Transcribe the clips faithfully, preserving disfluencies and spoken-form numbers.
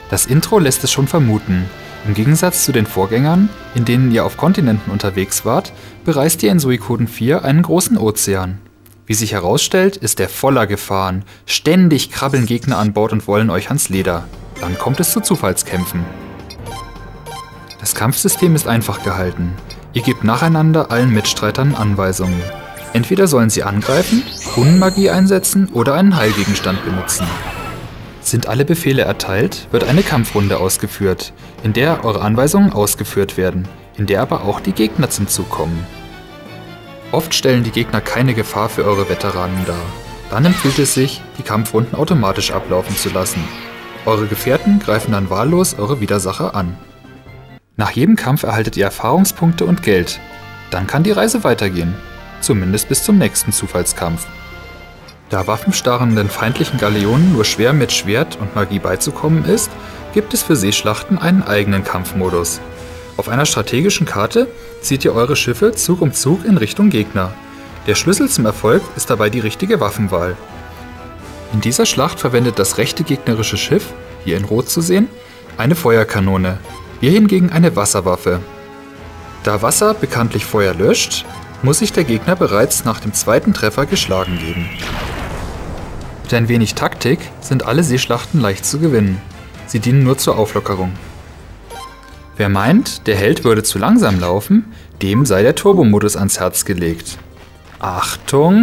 Das Intro lässt es schon vermuten. Im Gegensatz zu den Vorgängern, in denen ihr auf Kontinenten unterwegs wart, bereist ihr in Suikoden vier einen großen Ozean. Wie sich herausstellt, ist er voller Gefahren. Ständig krabbeln Gegner an Bord und wollen euch ans Leder. Dann kommt es zu Zufallskämpfen. Das Kampfsystem ist einfach gehalten. Ihr gebt nacheinander allen Mitstreitern Anweisungen. Entweder sollen sie angreifen, Runenmagie einsetzen oder einen Heilgegenstand benutzen. Sind alle Befehle erteilt, wird eine Kampfrunde ausgeführt, in der eure Anweisungen ausgeführt werden, in der aber auch die Gegner zum Zug kommen. Oft stellen die Gegner keine Gefahr für eure Veteranen dar. Dann empfiehlt es sich, die Kampfrunden automatisch ablaufen zu lassen. Eure Gefährten greifen dann wahllos eure Widersacher an. Nach jedem Kampf erhaltet ihr Erfahrungspunkte und Geld. Dann kann die Reise weitergehen, zumindest bis zum nächsten Zufallskampf. Da waffenstarrenden feindlichen Galeonen nur schwer mit Schwert und Magie beizukommen ist, gibt es für Seeschlachten einen eigenen Kampfmodus. Auf einer strategischen Karte zieht ihr eure Schiffe Zug um Zug in Richtung Gegner. Der Schlüssel zum Erfolg ist dabei die richtige Waffenwahl. In dieser Schlacht verwendet das rechte gegnerische Schiff, hier in Rot zu sehen, eine Feuerkanone, wir hingegen eine Wasserwaffe. Da Wasser bekanntlich Feuer löscht, muss sich der Gegner bereits nach dem zweiten Treffer geschlagen geben. Mit ein wenig Taktik sind alle Seeschlachten leicht zu gewinnen. Sie dienen nur zur Auflockerung. Wer meint, der Held würde zu langsam laufen, dem sei der Turbo-Modus ans Herz gelegt. Achtung!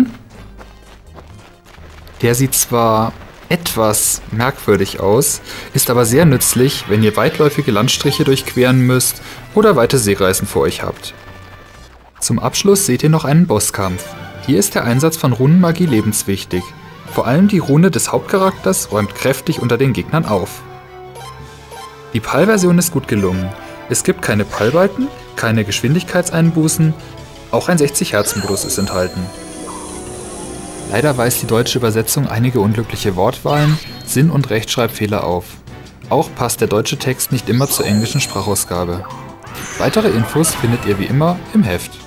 Der sieht zwar etwas merkwürdig aus, ist aber sehr nützlich, wenn ihr weitläufige Landstriche durchqueren müsst oder weite Seereisen vor euch habt. Zum Abschluss seht ihr noch einen Bosskampf. Hier ist der Einsatz von Runenmagie lebenswichtig. Vor allem die Rune des Hauptcharakters räumt kräftig unter den Gegnern auf. Die P A L-Version ist gut gelungen. Es gibt keine P A L-Balken, keine Geschwindigkeitseinbußen, auch ein sechzig Hertz Modus ist enthalten. Leider weist die deutsche Übersetzung einige unglückliche Wortwahlen, Sinn- und Rechtschreibfehler auf. Auch passt der deutsche Text nicht immer zur englischen Sprachausgabe. Weitere Infos findet ihr wie immer im Heft.